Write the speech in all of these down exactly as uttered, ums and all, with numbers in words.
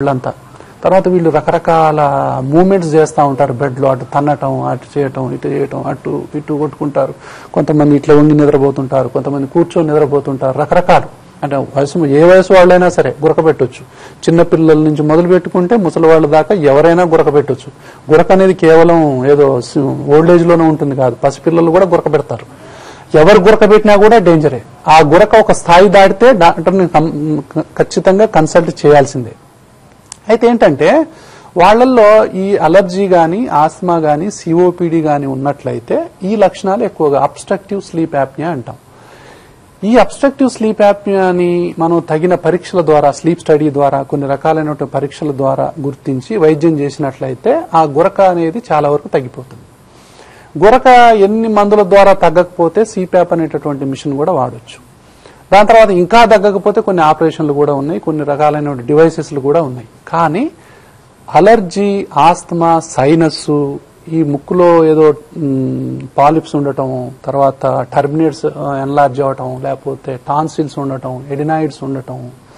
వాళ్ళంతా. తర్వాత వీళ్ళు రకరకాల మూమెంట్స్ చేస్తూ ఉంటారు బెడ్లో, అటు తన్నటం, అటు చేయటం, ఇటు చేయటం, అటు ఇటు కొట్టుకుంటారు. కొంతమంది ఇట్లా ఉండి నిద్రపోతుంటారు, కొంతమంది కూర్చొని నిద్రపోతుంటారు. రకరకాలు అంటే వయసు ఏ వయసు వాళ్ళైనా సరే గురక పెట్టొచ్చు. చిన్నపిల్లల నుంచి మొదలు పెట్టుకుంటే ముసలి వాళ్ళ దాకా ఎవరైనా గురక పెట్టొచ్చు. గురక అనేది కేవలం ఏదో ఓల్డ్ ఏజ్ లోనే ఉంటుంది కాదు, పసిపిల్లలు కూడా గురక పెడతారు. ఎవరు గురక పెట్టినా కూడా డేంజరే. ఆ గురక ఒక స్థాయి దాటితే డాక్టర్ని ఖచ్చితంగా కన్సల్ట్ చేయాల్సిందే. అయితే ఏంటంటే వాళ్ళల్లో ఈ అలర్జీ కానీ, ఆస్మా కానీ, సిఓపిడి కానీ ఉన్నట్లయితే ఈ లక్షణాలు ఎక్కువగా అబ్స్ట్రక్టివ్ స్లీప్ యాప్నియా అంటాం. ఈ అబ్స్ట్రక్టివ్ స్లీప్ యాప్నియాని మనం తగిన పరీక్షల ద్వారా, స్లీప్ స్టడీ ద్వారా, కొన్ని రకాలైన పరీక్షల ద్వారా గుర్తించి వైద్యం చేసినట్లయితే ఆ గురక అనేది చాలా వరకు తగ్గిపోతుంది. గురక ఎన్ని మందుల ద్వారా తగ్గకపోతే సిప్యాప్ అనేటటువంటి మిషన్ కూడా వాడొచ్చు. దాని తర్వాత ఇంకా తగ్గకపోతే కొన్ని ఆపరేషన్లు కూడా ఉన్నాయి, కొన్ని రకాలైన డివైసెస్లు కూడా ఉన్నాయి. కానీ అలర్జీ, ఆస్తమా, సైనస్, ఈ ముక్కులో ఏదో పాలిప్స్ ఉండటం, తర్వాత టర్మినేట్స్ ఎన్లార్జ్ అవటం, లేకపోతే టాన్సిల్స్ ఉండటం, ఎడినాయిడ్స్ ఉండటం,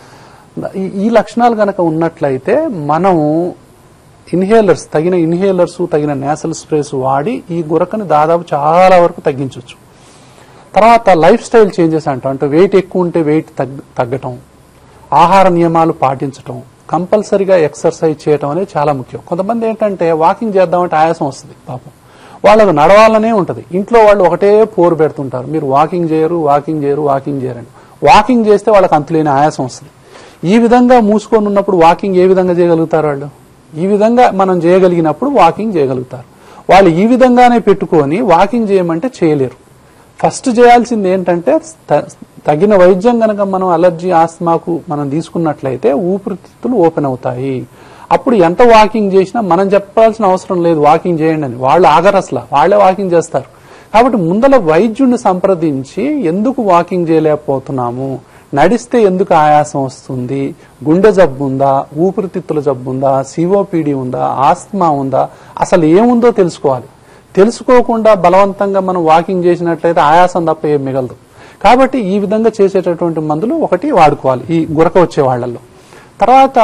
ఈ లక్షణాలు కనుక ఉన్నట్లయితే మనం ఇన్హేలర్స్, తగిన ఇన్హేలర్స్, తగిన నేసల్ స్ప్రేస్ వాడి ఈ గురకని దాదాపు చాలా వరకు తగ్గించవచ్చు. తర్వాత లైఫ్ స్టైల్ చేంజెస్ అంటాం. అంటే వెయిట్ ఎక్కువ ఉంటే వెయిట్ తగ్గటం, ఆహార నియమాలు పాటించటం, కంపల్సరీగా ఎక్సర్సైజ్ చేయటం అనేది చాలా ముఖ్యం. కొంతమంది ఏంటంటే వాకింగ్ చేద్దామంటే ఆయాసం వస్తుంది, పాపం వాళ్ళకు నడవాలనే ఉంటుంది. ఇంట్లో వాళ్ళు ఒకటే పోరు పెడుతుంటారు, మీరు వాకింగ్ చేయరు, వాకింగ్ చేయరు, వాకింగ్ చేయరండి. వాకింగ్ చేస్తే వాళ్ళకి అంతులేని ఆయాసం వస్తుంది. ఈ విధంగా మూసుకొని ఉన్నప్పుడు వాకింగ్ ఏ విధంగా చేయగలుగుతారు? వాళ్ళు ఈ విధంగా మనం చేయగలిగినప్పుడు వాకింగ్ చేయగలుగుతారు. వాళ్ళు ఈ విధంగానే పెట్టుకొని వాకింగ్ చేయమంటే చేయలేరు. ఫస్ట్ చేయాల్సింది ఏంటంటే తగిన వైద్యం గనక మనం అలర్జీ, ఆస్మాకు మనం తీసుకున్నట్లయితే ఊపిరితిత్తులు ఓపెన్ అవుతాయి. అప్పుడు ఎంత వాకింగ్ చేసినా మనం చెప్పాల్సిన అవసరం లేదు వాకింగ్ చేయండి అని. వాళ్ళు ఆగరు, అసలు వాళ్ళే వాకింగ్ చేస్తారు. కాబట్టి ముందల వైద్యుడిని సంప్రదించి ఎందుకు వాకింగ్ చేయలేకపోతున్నాము, నడిస్తే ఎందుకు ఆయాసం వస్తుంది, గుండె జబ్బు ఉందా, ఊపిరితిత్తుల జబ్బు ఉందా, సిఓపిడి ఉందా, ఆస్తమా ఉందా, అసలు ఏముందో తెలుసుకోవాలి. తెలుసుకోకుండా బలవంతంగా మనం వాకింగ్ చేసినట్లయితే ఆయాసం తప్ప ఏం మిగలదు. కాబట్టి ఈ విధంగా చేసేటటువంటి మందులు ఒకటి వాడుకోవాలి ఈ గురక వచ్చే వాళ్లలో. తర్వాత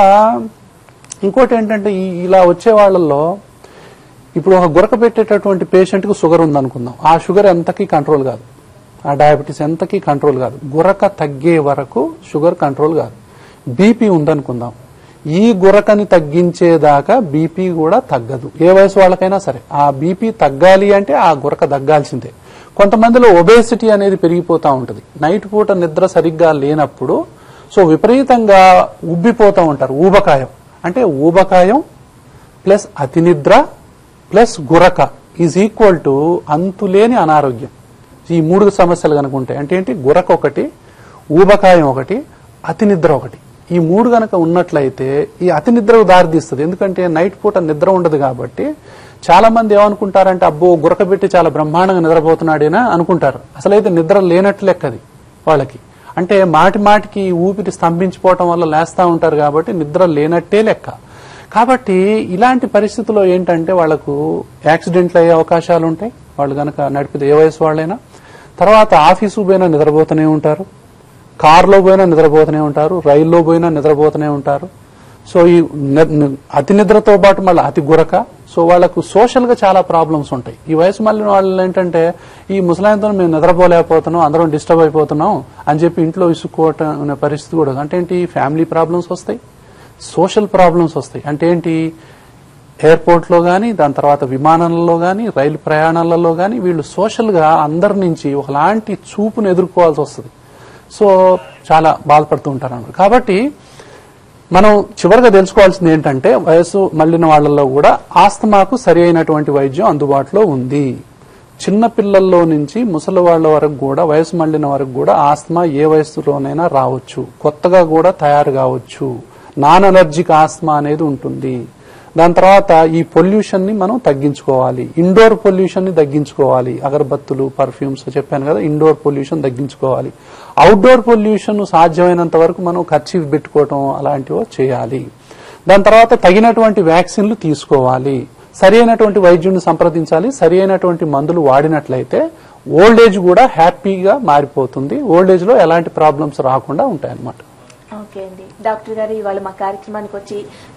ఇంకోటి ఏంటంటే ఈ ఇలా వచ్చే వాళ్లలో ఇప్పుడు ఒక గురక పెట్టేటటువంటి పేషెంట్కి షుగర్ ఉందనుకుందాం. ఆ షుగర్ ఎంతకీ కంట్రోల్ కాదు, ఆ డయాబెటీస్ ఎంతకీ కంట్రోల్ కాదు. గురక తగ్గే వరకు షుగర్ కంట్రోల్ కాదు. బీపీ ఉందనుకుందాం, ఈ గురకని తగ్గించేదాకా బీపీ కూడా తగ్గదు. ఏ వయసు వాళ్ళకైనా సరే ఆ బీపీ తగ్గాలి అంటే ఆ గురక తగ్గాల్సిందే. కొంతమందిలో ఒబేసిటీ అనేది పెరిగిపోతూ ఉంటుంది. నైట్ పూట నిద్ర సరిగ్గా లేనప్పుడు సో విపరీతంగా ఉబ్బిపోతూ ఉంటారు. ఊబకాయం అంటే ఊబకాయం ప్లస్ అతి నిద్ర plus Guraka is equal to అంతులేని అనారోగ్యం. ఈ మూడు సమస్యలు కనుక ఉంటాయి అంటే ఏంటి, గురక ఒకటి, ఊబకాయం ఒకటి, అతి నిద్ర ఒకటి. ఈ మూడు గనక ఉన్నట్లయితే ఈ అతి నిద్రకు దారితీస్తుంది. ఎందుకంటే నైట్ పూట నిద్ర ఉండదు కాబట్టి చాలా మంది ఏమనుకుంటారంటే అబ్బో గురక పెట్టి చాలా బ్రహ్మాండంగా నిద్రపోతున్నాడేనా అనుకుంటారు. అసలైతే నిద్ర లేనట్లు లెక్కది వాళ్ళకి. అంటే మాటి మాటికి ఊపిరి స్తంభించిపోవటం వల్ల లేస్తా ఉంటారు కాబట్టి నిద్ర లేనట్టే లెక్క. కాబట్టి ఇలాంటి పరిస్థితుల్లో ఏంటంటే వాళ్లకు యాక్సిడెంట్లు అయ్యే అవకాశాలు ఉంటాయి వాళ్ళు గనక నడిపితే, ఏ వయసు వాళ్ళైనా. తర్వాత ఆఫీసు పోయినా నిద్రపోతూనే ఉంటారు, కారులో పోయినా నిద్రపోతూనే ఉంటారు, రైల్లో పోయినా నిద్రపోతూనే ఉంటారు. సో ఈ అతి నిద్రతో పాటు మళ్ళీ అతి గురక. సో వాళ్లకు సోషల్ గా చాలా ప్రాబ్లమ్స్ ఉంటాయి. ఈ వయసు మళ్ళీ వాళ్ళు ఏంటంటే ఈ ముసలాయంతో మేము నిద్రపోలేకపోతున్నాం, అందరం డిస్టర్బ్ అయిపోతున్నాం అని చెప్పి ఇంట్లో ఇసుక్కోవటం అనే పరిస్థితి కూడా. అంటే ఏంటి, ఫ్యామిలీ ప్రాబ్లమ్స్ వస్తాయి, సోషల్ ప్రాబ్లమ్స్ వస్తాయి. అంటే ఏంటి, ఎయిర్పోర్ట్ లో గానీ, దాని తర్వాత విమానాలలో గానీ, రైలు ప్రయాణాలలో గానీ వీళ్ళు సోషల్ గా అందరి నుంచి ఒకలాంటి చూపును ఎదుర్కోవాల్సి వస్తుంది. సో చాలా బాధపడుతూ ఉంటారు అన్నమాట. కాబట్టి మనం చివరిగా తెలుసుకోవాల్సింది ఏంటంటే వయసు మళ్లిన వాళ్లలో కూడా ఆస్తమాకు సరి అయినటువంటి వైద్యం అందుబాటులో ఉంది. చిన్న పిల్లల్లో నుంచి ముసలి వాళ్ల వరకు కూడా, వయసు మళ్లిన వరకు కూడా ఆస్తమా ఏ వయసులోనైనా రావచ్చు, కొత్తగా కూడా తయారు కావచ్చు. నాన్ అలర్జిక్ ఆస్తమా అనేది ఉంటుంది. దాని తర్వాత ఈ పొల్యూషన్ ని మనం తగ్గించుకోవాలి, ఇండోర్ పొల్యూషన్ ని తగ్గించుకోవాలి. అగరబత్తులు, పర్ఫ్యూమ్స్ చెప్పాను కదా, ఇండోర్ పొల్యూషన్ తగ్గించుకోవాలి. అవుట్డోర్ పొల్యూషన్ సాధ్యమైనంత వరకు మనం ఖర్చు పెట్టుకోవటం అలాంటివో చేయాలి. దాని తర్వాత తగినటువంటి వ్యాక్సిన్లు తీసుకోవాలి, సరి అయినటువంటి వైద్యుడిని సంప్రదించాలి. సరి అయినటువంటి మందులు వాడినట్లయితే ఓల్డ్ ఏజ్ కూడా హ్యాపీగా మారిపోతుంది. ఓల్డ్ ఏజ్ లో ఎలాంటి ప్రాబ్లమ్స్ రాకుండా ఉంటాయన్నమాట. ఓకే అండి. డాక్టర్ గారు ఇవాళ మా కార్యక్రమానికి వచ్చి